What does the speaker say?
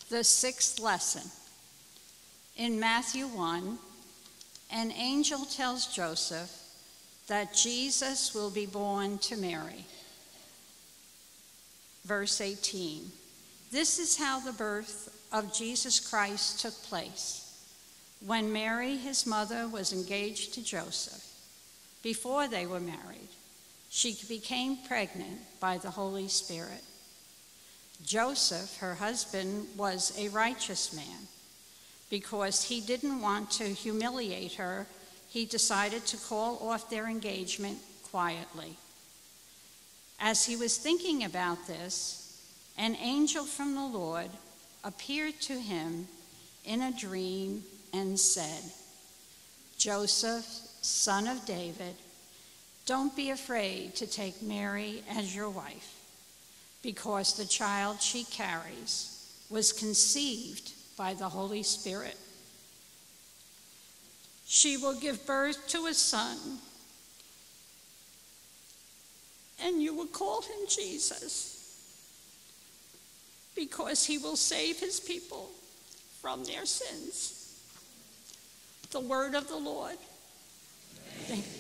The sixth lesson. In Matthew 1, an angel tells Joseph that Jesus will be born to Mary. Verse 18. This is how the birth of Jesus Christ took place. When Mary, his mother, was engaged to Joseph, before they were married, she became pregnant by the Holy Spirit. Joseph, her husband, was a righteous man. Because he didn't want to humiliate her, he decided to call off their engagement quietly. As he was thinking about this, an angel from the Lord appeared to him in a dream and said, Joseph, son of David, don't be afraid to take Mary as your wife, because the child she carries was conceived by the Holy Spirit. She will give birth to a son, and you will call him Jesus, because he will save his people from their sins. The word of the Lord. Thank you.